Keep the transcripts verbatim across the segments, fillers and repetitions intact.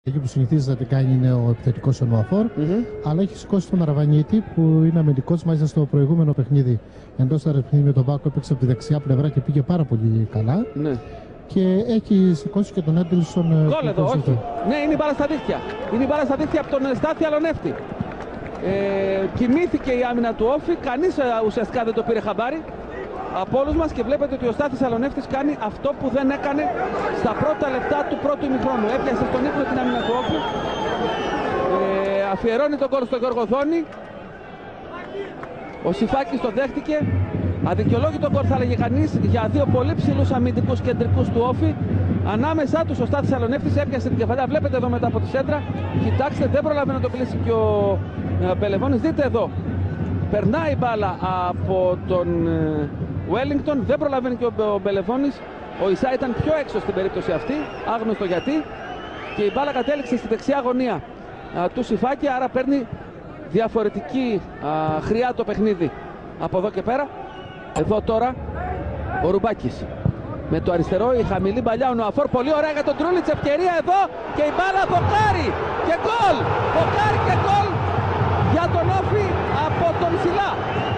Εκεί που συνηθίζει να την κάνει είναι ο επιθετικός ο Νουαφόρ, Mm-hmm. αλλά έχει σηκώσει τον Αραβανίτη που είναι αμυντικός. Μάλιστα στο προηγούμενο παιχνίδι εντός του παιχνίδι με τον Βάκο έπαιξε από τη δεξιά πλευρά και πήγε πάρα πολύ καλά. Ναι. Και έχει σηκώσει και τον Έντελσον. Γκολ εδώ, όχι. Ναι, είναι η μπάλα στα δίχτυα. Είναι η μπάλα στα δίχτυα από τον Στάθη Αλονεύτη. Ε, κοιμήθηκε η άμυνα του Όφη, κανείς ουσιαστικά δεν το πήρε χαμπάρι από όλους μας και βλέπετε ότι ο Στάθης Αλονεύτης κάνει αυτό που δεν έκανε στα πρώτα λεπτά του πρώτου ημιχρόνου. Έπιασε στον ύπνο την άμυνα του Όφη, ε, αφιερώνει τον γκολ στον Γιώργο Θόνη. Ο Σιφάκης το δέχτηκε. Αδικαιολόγητο γκολ θα έλεγε κανείς για δύο πολύ ψηλούς αμυντικούς κεντρικούς του Όφη. Ανάμεσά τους ο Στάθης Αλονεύτης έπιασε την κεφαλιά. Βλέπετε εδώ μετά από τη σέντρα. Κοιτάξτε, δεν πρόλαβε να το κλείσει και ο Μπελεβόνης. Δείτε εδώ. Περνάει η μπάλα από τον Wellington. Δεν προλαβαίνει και ο Μπελεβόνης. Ο Ισά ήταν πιο έξω στην περίπτωση αυτή. Άγνωστο γιατί. Και η μπάλα κατέληξε στη δεξιά γωνία α, του Σιφάκη. Άρα παίρνει διαφορετική α, χρειά το παιχνίδι από εδώ και πέρα. Εδώ τώρα ο Ρουμπάκης με το αριστερό, η χαμηλή παλιά, ο Νουαφόρ, πολύ ωραία για τον Τρούλιτς, ευκαιρία εδώ και η μπάλα δοκάρι και γκολ, δοκάρι και γκολ για τον Όφη από τον Σιλά.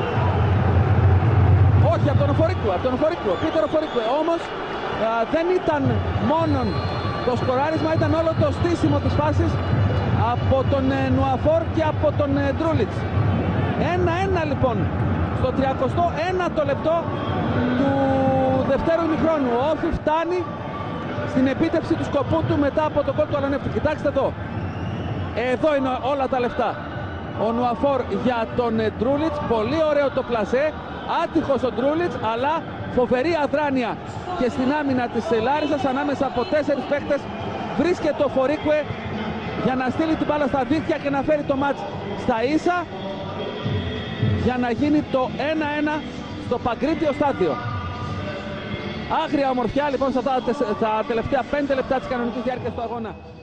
Όχι, από τον Οφορίκου, από τον Οφορίκου, Πίτερ Οφορίκου. Όμως α, δεν ήταν μόνο το σκοράρισμα, ήταν όλο το στήσιμο της φάσης από τον ε, Νουαφόρ και από τον ε, Τρούλιτς. Ένα-ένα λοιπόν στο τριακοστό ένατο λεπτό του δευτέρου ημιχρόνου. Ο Όφη φτάνει στην επίτευξη του σκοπού του μετά από τον γκολ του Αλονεύτη. Κοιτάξτε εδώ. Εδώ είναι όλα τα λεφτά. Ο Νουαφόρ για τον Ντρούλιτς. Πολύ ωραίο το πλασέ. Άτυχος ο Ντρούλιτς, αλλά φοβερή αδράνεια και στην άμυνα της Λάρισσας ανάμεσα από τέσσερις παίκτες. Βρίσκεται ο Φορίκουε για να στείλει την μπάλα στα δίχτυα και να φέρει το μάτς στα ίσα, για να γίνει το ένα-ένα στο Παγκρίτιο στάδιο. Άγρια ομορφιά λοιπόν στα τα τελευταία πέντε λεπτά της κανονικής διάρκειας του αγώνα.